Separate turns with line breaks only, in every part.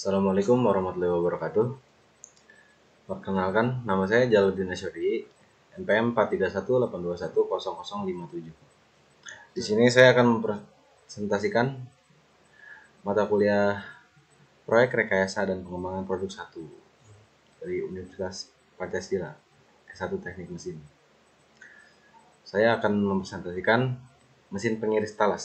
Assalamualaikum warahmatullahi wabarakatuh. Perkenalkan, nama saya Jaludin Asyori, NPM 43182100057. Di sini saya akan mempresentasikan mata kuliah Proyek Rekayasa dan Pengembangan Produk 1 dari Universitas Pancasila, S1 Teknik Mesin. Saya akan mempresentasikan mesin pengiris talas.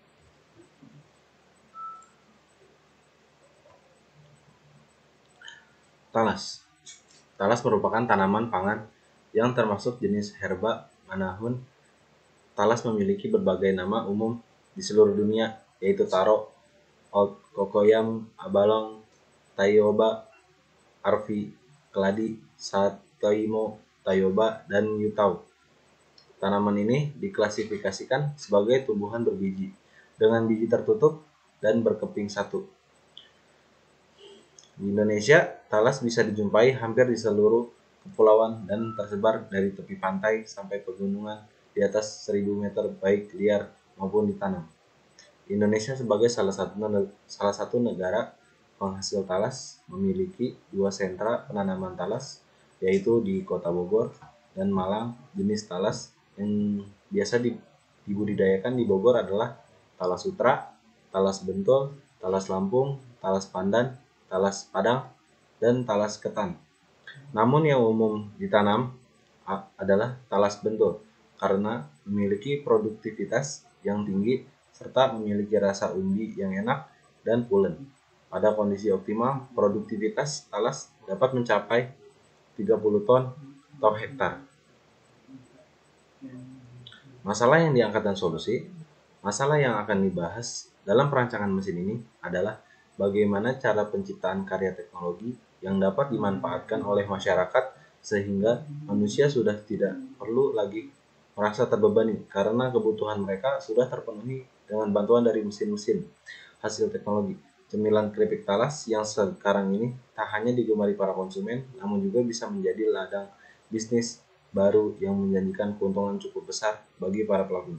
Talas merupakan tanaman pangan yang termasuk jenis herba manahun. Talas memiliki berbagai nama umum di seluruh dunia, yaitu taro, oat, kokoyam, abalong, tayoba, arvi, keladi, satoimo, tayoba, dan yutau. Tanaman ini diklasifikasikan sebagai tumbuhan berbiji dengan biji tertutup dan berkeping satu. Di Indonesia, talas bisa dijumpai hampir di seluruh kepulauan dan tersebar dari tepi pantai sampai pegunungan di atas 1000 meter baik liar maupun ditanam. Indonesia sebagai salah satu negara penghasil talas memiliki 2 sentra penanaman talas, yaitu di Kota Bogor dan Malang. Jenis talas yang biasa dibudidayakan di Bogor adalah talas sutra, talas bentul, talas Lampung, talas pandan, talas Padang, dan talas ketan. Namun yang umum ditanam adalah talas bentul karena memiliki produktivitas yang tinggi serta memiliki rasa umbi yang enak dan pulen. Pada kondisi optimal, produktivitas talas dapat mencapai 30 ton atau hektar. Masalah yang diangkat dan solusi. Masalah yang akan dibahas dalam perancangan mesin ini adalah bagaimana cara penciptaan karya teknologi yang dapat dimanfaatkan oleh masyarakat sehingga manusia sudah tidak perlu lagi merasa terbebani karena kebutuhan mereka sudah terpenuhi dengan bantuan dari mesin-mesin hasil teknologi. Cemilan keripik talas yang sekarang ini tak hanya digemari para konsumen, namun juga bisa menjadi ladang bisnis baru yang menjanjikan keuntungan cukup besar bagi para pelakunya.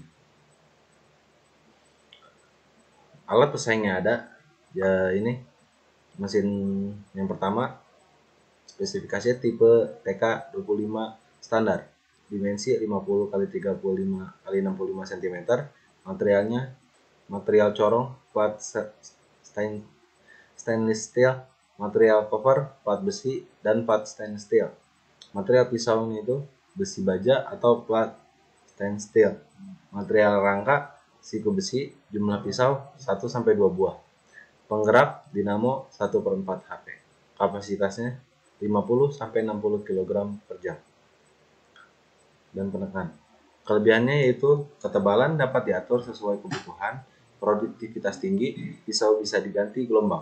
Alat pesaingnya ada, ya ini mesin yang pertama, spesifikasinya tipe TK25 standar, dimensi 50 x 35 x 65 cm, materialnya material corong plat stainless steel, material cover plat besi dan plat stainless steel. Material pisaunya itu besi baja atau plat stainless steel. Material rangka siku besi, jumlah pisau 1-2 buah. Penggerak dinamo 1/4 HP. Kapasitasnya 50-60 kg per jam. Dan penekan. Kelebihannya yaitu ketebalan dapat diatur sesuai kebutuhan, produktivitas tinggi, pisau bisa diganti gelombang.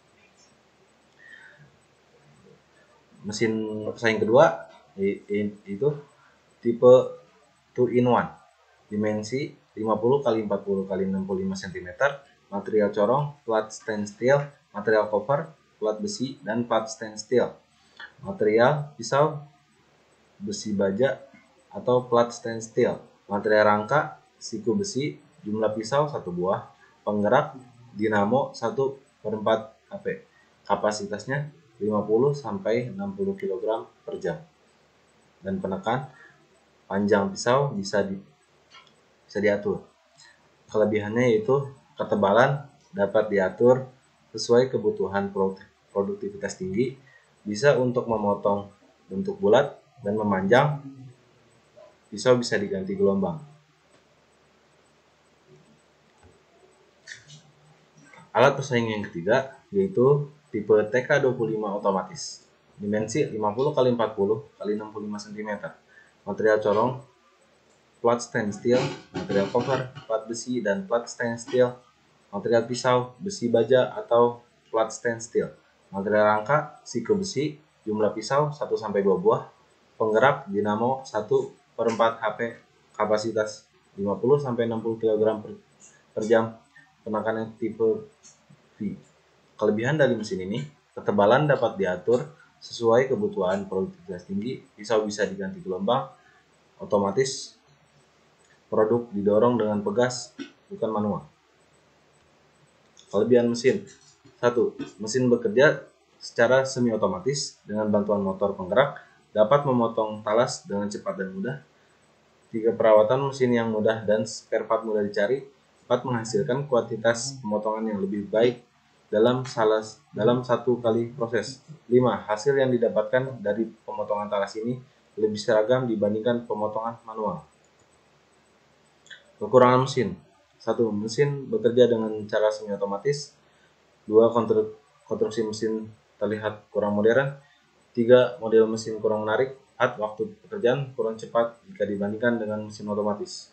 Mesin pesaing kedua itu tipe 2-in-1, dimensi 50 x 40 x 65 cm, material corong plat stainless steel, material cover plat besi dan plat stainless steel. Material pisau besi baja atau plat stainless steel. Material rangka siku besi, jumlah pisau 1 buah. Penggerak dinamo 1/4 HP. Kapasitasnya 50-60 kg per jam. Dan penekan panjang pisau bisa diatur. Kelebihannya yaitu ketebalan dapat diatur sesuai kebutuhan produktivitas tinggi, bisa untuk memotong bentuk bulat dan memanjang, pisau bisa diganti gelombang. Alat pesaing yang ketiga yaitu tipe TK25 otomatis, dimensi 50 x 40 x 65 cm, material corong plat stainless steel, material cover plat besi dan plat stainless steel, material pisau besi baja atau plat stainless steel, material rangka siku besi, jumlah pisau 1-2 buah, penggerak dinamo 1/4 HP, kapasitas 50-60 kg per jam, penekanan tipe V. Kelebihan dari mesin ini, ketebalan dapat diatur sesuai kebutuhan produktivitas tinggi, pisau bisa diganti gelombang, otomatis, produk didorong dengan pegas, bukan manual. Kelebihan mesin, 1. Mesin bekerja secara semi otomatis dengan bantuan motor penggerak, dapat memotong talas dengan cepat dan mudah. 3. Perawatan mesin yang mudah dan spare part mudah dicari. 4. Menghasilkan kuantitas pemotongan yang lebih baik dalam satu kali proses. 5. Hasil yang didapatkan dari pemotongan talas ini lebih seragam dibandingkan pemotongan manual. Kekurangan mesin. 1. Mesin bekerja dengan cara semi otomatis. 2. Konstruksi mesin terlihat kurang modern. 3. Model mesin kurang menarik. 4. Waktu pekerjaan kurang cepat jika dibandingkan dengan mesin otomatis.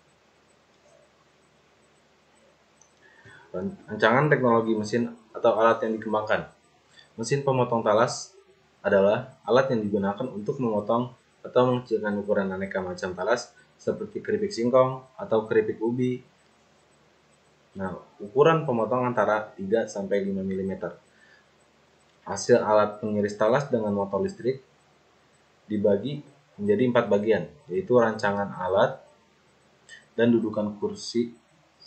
Rancangan teknologi mesin atau alat yang dikembangkan. Mesin pemotong talas adalah alat yang digunakan untuk memotong atau mengecilkan ukuran aneka macam talas seperti keripik singkong atau keripik ubi. Nah, ukuran pemotong antara 3 sampai 5 mm. Hasil alat pengiris talas dengan motor listrik dibagi menjadi 4 bagian, yaitu rancangan alat dan dudukan kursi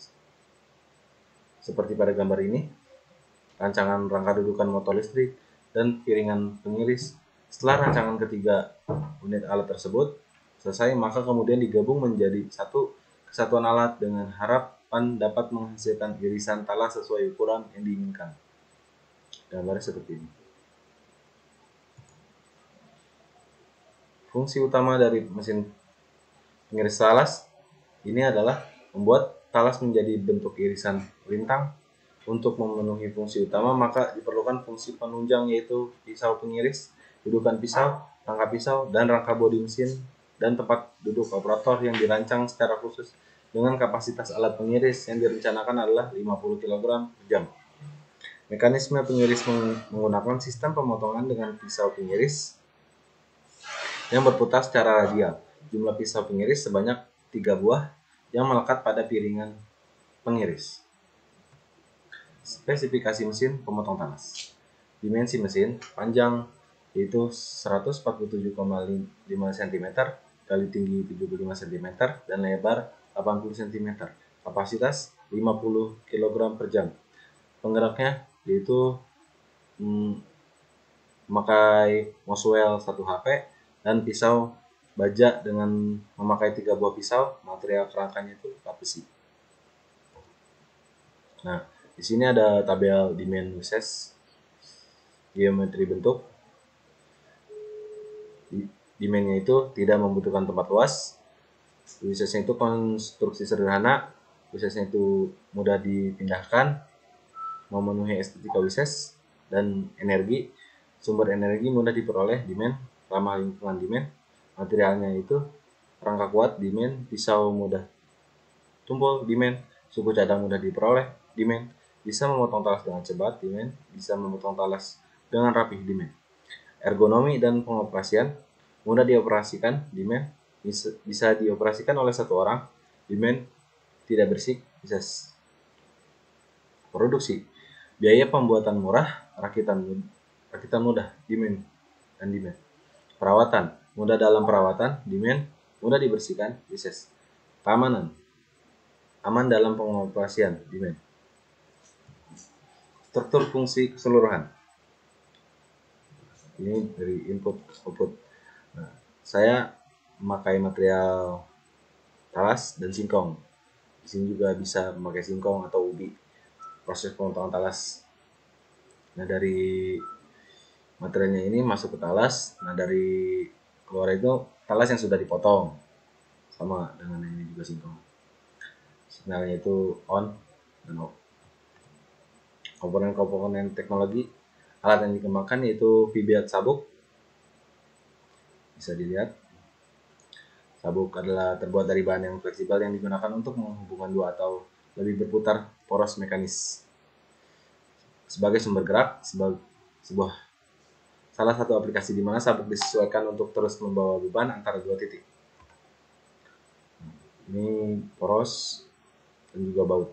seperti pada gambar ini, rancangan rangka dudukan motor listrik, dan piringan pengiris. Setelah rancangan ketiga unit alat tersebut selesai, maka kemudian digabung menjadi satu kesatuan alat dengan harapan dapat menghasilkan irisan talas sesuai ukuran yang diinginkan. Gambarnya seperti ini. Fungsi utama dari mesin pengiris talas ini adalah membuat talas menjadi bentuk irisan lintang. Untuk memenuhi fungsi utama, maka diperlukan fungsi penunjang, yaitu pisau pengiris, dudukan pisau, rangka pisau, dan rangka bodi mesin, dan tempat duduk operator yang dirancang secara khusus dengan kapasitas alat pengiris yang direncanakan adalah 50 kg per jam. Mekanisme pengiris menggunakan sistem pemotongan dengan pisau pengiris yang berputar secara radial. Jumlah pisau pengiris sebanyak 3 buah yang melekat pada piringan pengiris. Spesifikasi mesin pemotong talas. Dimensi mesin: panjang yaitu 147,5 cm kali tinggi 75 cm dan lebar 80 cm. Kapasitas 50 kg per jam. Penggeraknya yaitu memakai Moswell 1 HP dan pisau baja dengan memakai 3 buah pisau. Material kerangkanya itu besi. Nah, di sini ada tabel demand Wessex, geometri bentuk. Demandnya itu tidak membutuhkan tempat luas. Wessex itu konstruksi sederhana. Wessex itu mudah dipindahkan, memenuhi estetika Wessex. Dan energi, sumber energi mudah diperoleh. Demand, ramah lingkungan. Demand, materialnya itu rangka kuat. Demand, pisau mudah tumpul. Demand, suku cadang mudah diperoleh. Demand, bisa memotong talas dengan cepat. Demand, bisa memotong talas dengan rapih. Demand, ergonomi dan pengoperasian, mudah dioperasikan. Demand, bisa dioperasikan oleh satu orang. Demand, tidak bersih, bisa produksi. Biaya pembuatan murah, rakitan mudah. Demand dan demand. Perawatan, mudah dalam perawatan. Demand, mudah dibersihkan. Bisa. Keamanan, aman dalam pengoperasian. Demand. Struktur fungsi keseluruhan. Ini dari input output. Nah, saya memakai material talas dan singkong. Di sini juga bisa memakai singkong atau ubi. Proses pemotongan talas. Nah, dari materialnya ini masuk ke talas. Nah, dari keluar itu talas yang sudah dipotong. Sama dengan ini juga singkong. Sinyalnya itu on dan off. Komponen-komponen teknologi alat yang dikembangkan yaitu Fibiat sabuk. Bisa dilihat, sabuk adalah terbuat dari bahan yang fleksibel yang digunakan untuk menghubungkan dua atau lebih berputar poros mekanis sebagai sumber gerak. Salah satu aplikasi di mana sabuk disesuaikan untuk terus membawa beban antara dua titik. Ini poros dan juga baut.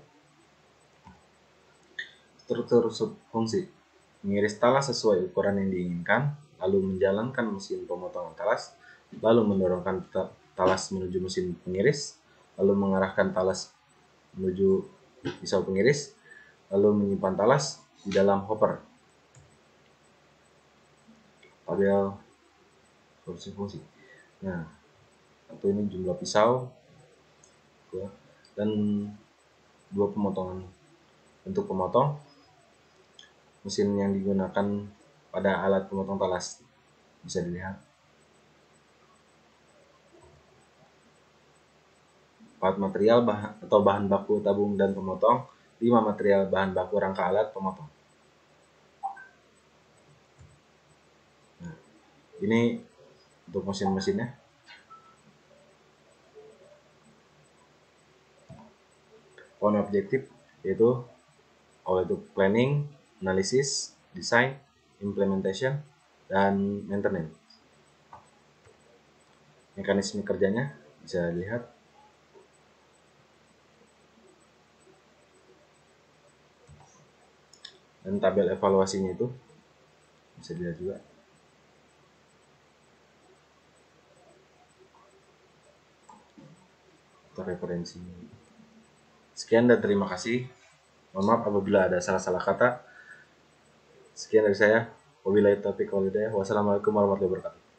Struktur fungsi: mengiris talas sesuai ukuran yang diinginkan, lalu menjalankan mesin pemotongan talas, lalu mendorongkan talas menuju mesin pengiris, lalu mengarahkan talas menuju pisau pengiris, lalu menyimpan talas, di dalam hopper. Tabel fungsi. Nah, satu ini jumlah pisau dan 2 pemotongan. Untuk pemotong, mesin yang digunakan pada alat pemotong talas bisa dilihat. 4 material bahan baku tabung dan pemotong, 5 material bahan baku rangka alat pemotong. Nah, ini untuk mesin-mesinnya. Poin objektif yaitu itu planning, analysis, design, implementation, dan maintenance. Mekanisme kerjanya bisa dilihat. Dan tabel evaluasinya itu bisa dilihat juga. Atau referensi. Sekian dan terima kasih. Mohon maaf apabila ada salah-salah kata. Sekian dari saya. Wabillahi taufiq wal hidayah. Wassalamualaikum warahmatullahi wabarakatuh.